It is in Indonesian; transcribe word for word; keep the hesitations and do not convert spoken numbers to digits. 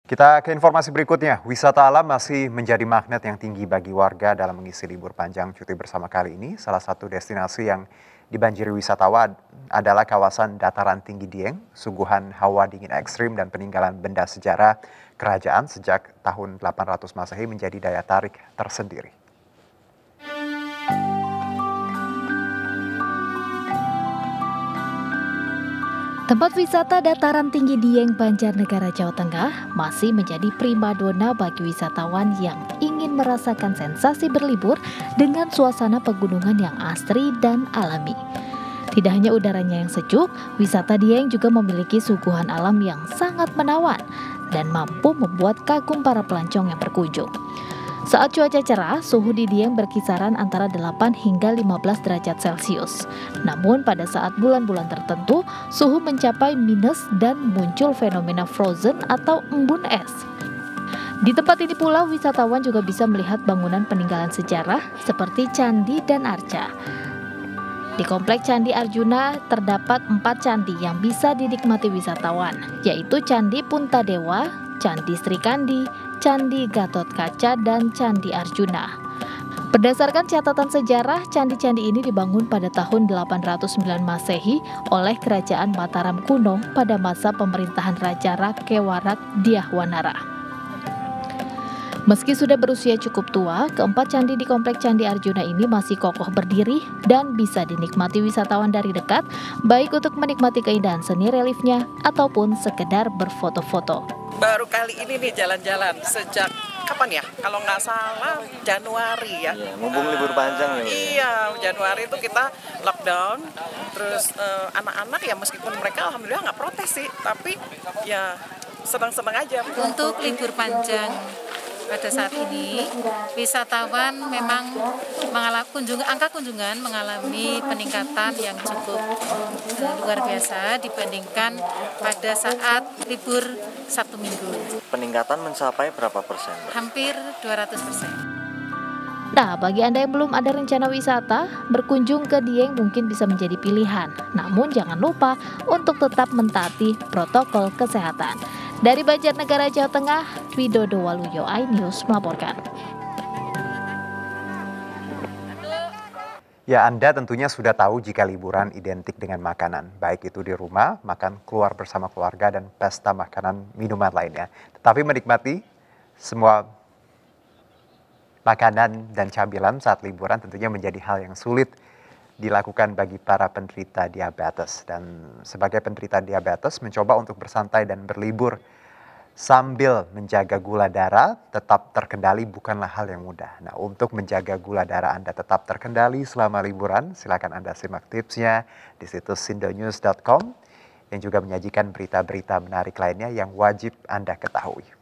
Kita ke informasi berikutnya. Wisata alam masih menjadi magnet yang tinggi bagi warga dalam mengisi libur panjang cuti bersama kali ini. Salah satu destinasi yang dibanjiri wisatawan adalah kawasan dataran tinggi Dieng, suguhan hawa dingin ekstrim dan peninggalan benda sejarah kerajaan sejak tahun delapan ratus Masehi menjadi daya tarik tersendiri. Tempat wisata dataran tinggi Dieng, Banjarnegara, Jawa Tengah masih menjadi primadona bagi wisatawan yang ingin merasakan sensasi berlibur dengan suasana pegunungan yang asri dan alami. Tidak hanya udaranya yang sejuk, wisata Dieng juga memiliki suguhan alam yang sangat menawan dan mampu membuat kagum para pelancong yang berkunjung. Saat cuaca cerah, suhu di Dieng berkisaran antara delapan hingga lima belas derajat Celcius. Namun pada saat bulan-bulan tertentu, suhu mencapai minus dan muncul fenomena frozen atau embun es. Di tempat ini pula, wisatawan juga bisa melihat bangunan peninggalan sejarah seperti candi dan arca. Di Komplek Candi Arjuna terdapat empat candi yang bisa dinikmati wisatawan, yaitu Candi Puntadewa, Candi Sri Kandi, Candi Gatotkaca, dan Candi Arjuna. Berdasarkan catatan sejarah, candi-candi ini dibangun pada tahun delapan ratus sembilan Masehi oleh Kerajaan Mataram kuno pada masa pemerintahan Raja Rakewarat Dyahwanara. Meski sudah berusia cukup tua, keempat candi di Komplek Candi Arjuna ini masih kokoh berdiri dan bisa dinikmati wisatawan dari dekat, baik untuk menikmati keindahan seni reliefnya ataupun sekedar berfoto-foto. Baru kali ini nih jalan-jalan sejak kapan ya? Kalau nggak salah Januari ya. Iya, mumpung libur panjang ya. Iya, Januari itu kita lockdown. Terus uh, anak-anak ya meskipun mereka alhamdulillah nggak protes sih, tapi ya senang-senang aja. Untuk libur panjang pada saat ini, wisatawan memang mengalami kunjung, angka kunjungan mengalami peningkatan yang cukup uh, luar biasa dibandingkan pada saat libur Sabtu Minggu. Peningkatan mencapai berapa persen? Hampir dua ratus persen. Nah, bagi Anda yang belum ada rencana wisata, berkunjung ke Dieng mungkin bisa menjadi pilihan. Namun jangan lupa untuk tetap mentaati protokol kesehatan. Dari Banjarnegara, Jawa Tengah, Widodo Waluyo, iNews melaporkan. Ya, Anda tentunya sudah tahu jika liburan identik dengan makanan, baik itu di rumah, makan keluar bersama keluarga, dan pesta makanan minuman lainnya. Tetapi menikmati semua makanan dan camilan saat liburan tentunya menjadi hal yang sulit dilakukan bagi para penderita diabetes. Dan sebagai penderita diabetes, mencoba untuk bersantai dan berlibur sambil menjaga gula darah tetap terkendali bukanlah hal yang mudah. Nah, untuk menjaga gula darah Anda tetap terkendali selama liburan, silakan Anda simak tipsnya di situs sindonews dot com yang juga menyajikan berita-berita menarik lainnya yang wajib Anda ketahui.